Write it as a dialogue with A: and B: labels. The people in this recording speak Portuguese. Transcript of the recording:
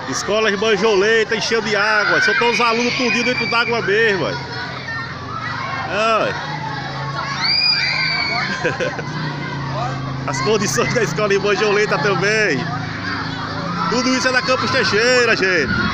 A: Escola Irmã Joleta encheu de água. Só estão os alunos tudinho dentro d'água mesmo, velho. As condições da Escola Irmã Joleta também. Tudo isso é da Campos Teixeira, gente.